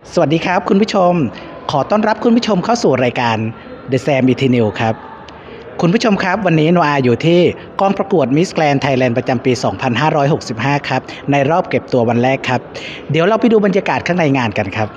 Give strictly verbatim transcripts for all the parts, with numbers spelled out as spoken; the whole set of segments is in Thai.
สวัสดีครับคุณผู้ชมขอต้อนรับคุณผู้ชมเข้าสู่รายการ The Sam e t i n e w ครับคุณผู้ชมครับวันนี้โนอาอยู่ที่กองประกวด Miss Grand Thailand ประจำปี สองพันห้าร้อยหกสิบห้า ครับในรอบเก็บตัววันแรกครับเดี๋ยวเราไปดูบรรยากาศข้างในงานกันครับ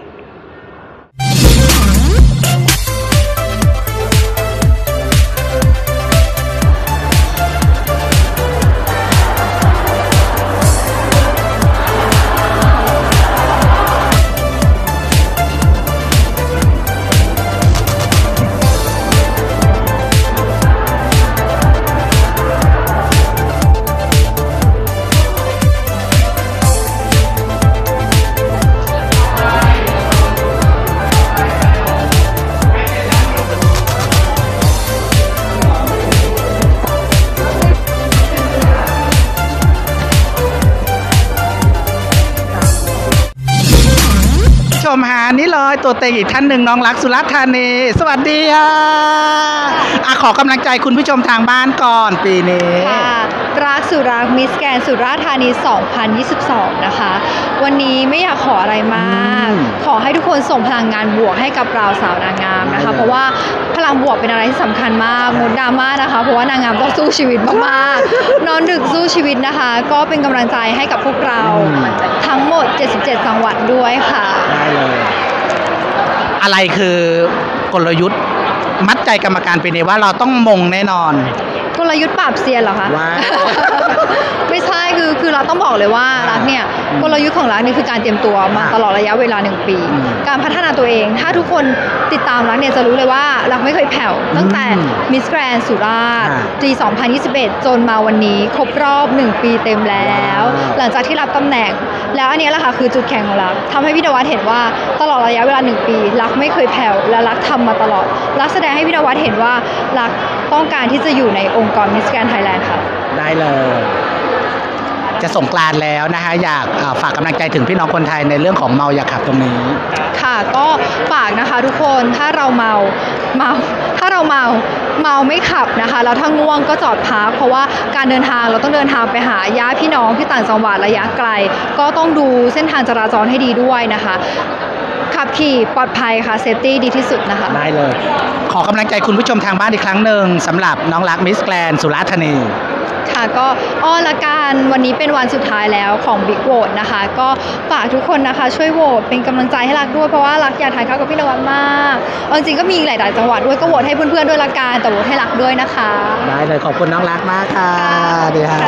ชมหานี่เลยตัวเต็งอีกท่านหนึ่งน้องรักสุรัตน์ธานีสวัสดีค่ะอ่ะขอกำลังใจคุณผู้ชมทางบ้านก่อนปีนี้ค่ะรักสุรักมิสแกรนด์สุราษฎร์ธานี สองพันยี่สิบสอง นะคะวันนี้ไม่อยากขออะไรมากขอให้ทุกคนส่งพลังงานบวกให้กับเราสาวนางงามนะคะเพราะว่าพลังบวกเป็นอะไรที่สำคัญมากงดดราม่านะคะเพราะว่านางงามต้องสู้ชีวิตมากๆนอนดึกสู้ชีวิตนะคะก็เป็นกำลังใจให้กับพวกเราทั้งหมดเจ็ดสิบเจ็ดจังหวัดด้วยค่ะได้เลยอะไรคือกลยุทธ์มัดใจกรรมการปีนี้ว่าเราต้องมงแน่นอนกลยุทธ์ปราบเซียนเหรอคะไม่ใช่คือคือเราต้องบอกเลยว่ารักเนี่ยกลยุทธ์ของรักนี่คือการเตรียมตัวมาตลอดระยะเวลาหนึ่งปีการพัฒนาตัวเองถ้าทุกคนติดตามรักเนี่ยจะรู้เลยว่ารักไม่เคยแผ่วตั้งแต่มิสแกรนด์สุราษฎร์ปี สองพันยี่สิบเอ็ด จนมาวันนี้ครบรอบหนึ่งปีเต็มแล้วหลังจากที่รับตำแหน่งแล้วอันนี้แหละค่ะคือจุดแข็งของรักทำให้พี่นวัดเห็นว่าตลอดระยะเวลาหนึ่งปีรักไม่เคยแผ่วและรักทำมาตลอดรักแสดงให้พี่นวัดเห็นว่ารักต้องการที่จะอยู่ในองค์กร Miss Grand Thailand ค่ะได้เลยจะสงกรานต์แล้วนะคะอยากฝากกำลังใจถึงพี่น้องคนไทยในเรื่องของเมาอย่าขับตรงนี้ค่ะก็ฝากนะคะทุกคนถ้าเราเมาเมาถ้าเราเมาเมาไม่ขับนะคะแล้วถ้าง่วงก็จอดพักเพราะว่าการเดินทางเราต้องเดินทางไปหาญาติพี่น้องที่ต่างจังหวัดระยะไกลก็ต้องดูเส้นทางจราจรให้ดีด้วยนะคะขับขี่ปลอดภัยค่ะเซฟตี้ดีที่สุดนะคะได้เลยขอกำลังใจคุณผู้ชมทางบ้านอีกครั้งหนึ่งสำหรับน้องรักมิสแกรนด์สุราษฎร์ธานีค่ะก็อ้อละกันวันนี้เป็นวันสุดท้ายแล้วของ Big Vote นะคะก็ฝากทุกคนนะคะช่วยโหวตเป็นกำลังใจให้รักด้วยเพราะว่ารักอยากถ่ายภาพกับพี่นวัดมากจริงๆก็มีหลายๆจังหวัดด้วยก็โหวตให้เพื่อนๆด้วยละกันแต่โหวตให้รักด้วยนะคะได้เลยขอบคุณน้องรักมากค่ะดีค่ะ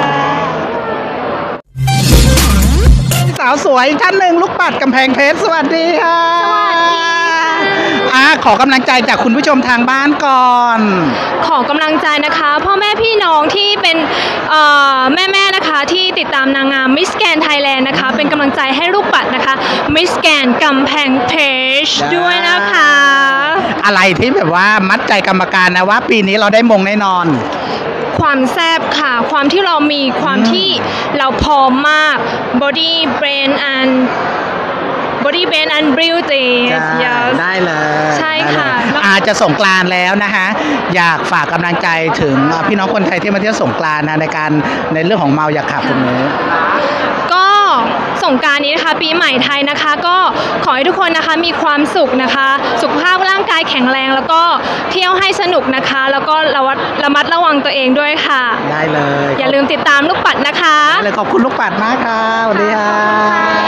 สาวสวยท่านหนึ่งลูกปัดกำแพงเพชรสวัสดีค่ะสวัสดีอ่าขอกำลังใจจากคุณผู้ชมทางบ้านก่อนขอกำลังใจนะคะพ่อแม่พี่น้องที่เป็นแม่แม่นะคะที่ติดตามนางงาม Miss Grand Thailand นะคะเป็นกำลังใจให้ลูกปัดนะคะ Miss Grand กำแพงเพชรด้วยนะคะอะไรที่แบบว่ามัดใจกรรมการนะว่าปีนี้เราได้มงแน่นอนความแซ่บค่ะความที่เรามีความที่เราพร้อมมาก body brain and body brain and beauty ได้เลยใช่ค่ะอาจจะสงกรานต์แล้วนะคะอยากฝากกำลังใจถึงพี่น้องคนไทยที่มาเที่ยวสงกรานต์นะในการในเรื่องของเมาอย่าขับตรงนี้ก็สงกรานต์นี้นะคะปีใหม่ไทยนะคะก็ขอให้ทุกคนนะคะมีความสุขนะคะสุขภาพร่างกายแข็งแรงแล้วก็เที่ยวให้สนุกนะคะแล้วก็ระมัดระวังตัวเองด้วยค่ะได้เลยอย่าลืมติดตามลูกปัดนะคะเลยขอบคุณลูกปัดมากค่ะสวัสดีค่ะ